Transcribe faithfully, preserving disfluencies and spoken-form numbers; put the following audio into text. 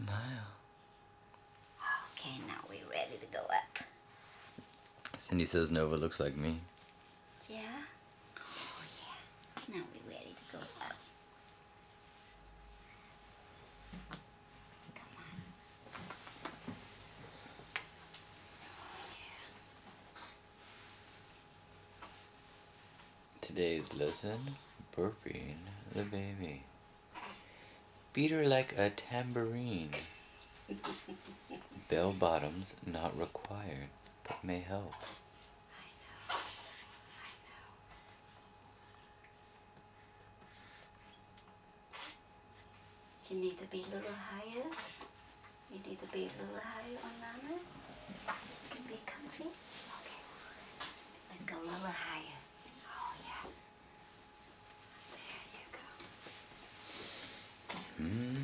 Smile. Okay, now we're ready to go up. Cindy says Nova looks like me. Yeah? Oh, yeah. Now we're ready to go up. Come on. Oh, yeah. Today's lesson, burping the baby. Beat her like a tambourine. Bell bottoms not required, but may help. I know. I know. You need to be a little higher. You need to be a little higher on Mama. So you can be comfy. Okay. And go a little higher. Oh, yeah. There you go. Mm.